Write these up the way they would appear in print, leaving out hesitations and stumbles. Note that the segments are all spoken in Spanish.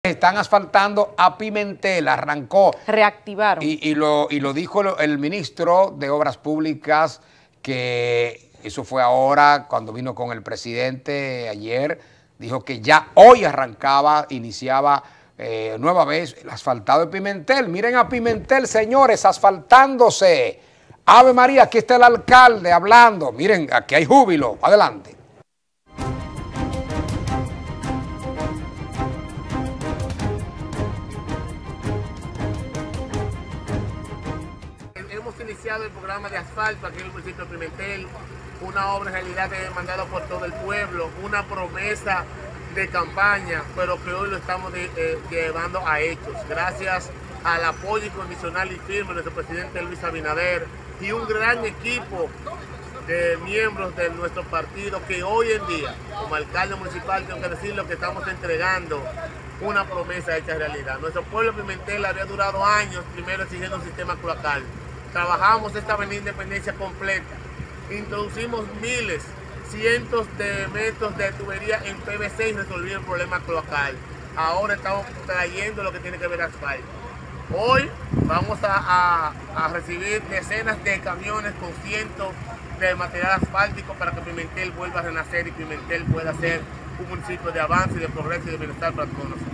Están asfaltando a Pimentel, arrancó. Reactivaron. Y lo dijo el ministro de Obras Públicas, que eso fue ahora, cuando vino con el presidente ayer, dijo que ya hoy arrancaba, iniciaba nueva vez el asfaltado de Pimentel. Miren a Pimentel, señores, asfaltándose. Ave María, aquí está el alcalde hablando. Miren, aquí hay júbilo. Adelante. Hemos iniciado el programa de asfalto aquí en el municipio de Pimentel, una obra en realidad demandada por todo el pueblo, una promesa de campaña, pero que hoy lo estamos llevando a hechos, gracias al apoyo incondicional y firme de nuestro presidente Luis Abinader y un gran equipo de miembros de nuestro partido que hoy en día, como alcalde municipal, tengo que decirlo, que estamos entregando una promesa hecha realidad. Nuestro pueblo de Pimentel había durado años primero exigiendo un sistema cloacal. Trabajamos esta avenida Independencia completa, introducimos miles, cientos de metros de tubería en PVC y resolví el problema cloacal. Ahora estamos trayendo lo que tiene que ver asfalto. Hoy vamos a recibir decenas de camiones con cientos de material asfáltico para que Pimentel vuelva a renacer y Pimentel pueda ser un municipio de avance, de progreso y de bienestar para todos nosotros.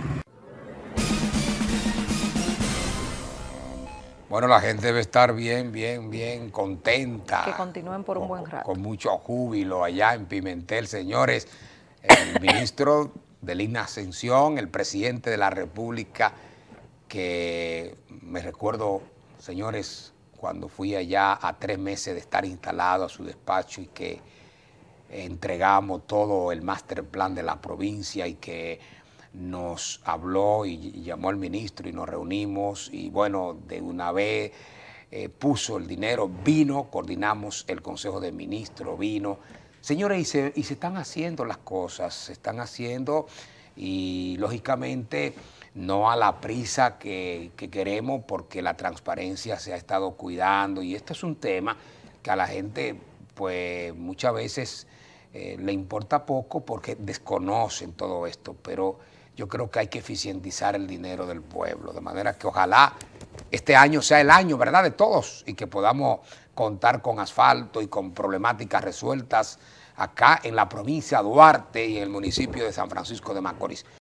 Bueno, la gente debe estar bien contenta. Que continúen por un buen rato. Con mucho júbilo allá en Pimentel, señores. El ministro de Lina Ascensión, el presidente de la República, que me recuerdo, señores, cuando fui allá a 3 meses de estar instalado a su despacho y que entregamos todo el master plan de la provincia y que nos habló y llamó al ministro y nos reunimos y bueno, de una vez puso el dinero, vino, coordinamos el Consejo de Ministros, vino. Señores, y se están haciendo las cosas, se están haciendo y lógicamente no a la prisa que queremos porque la transparencia se ha estado cuidando y esto es un tema que a la gente pues muchas veces le importa poco porque desconocen todo esto, pero yo creo que hay que eficientizar el dinero del pueblo, de manera que ojalá este año sea el año, ¿verdad?, de todos y que podamos contar con asfalto y con problemáticas resueltas acá en la provincia de Duarte y en el municipio de San Francisco de Macorís.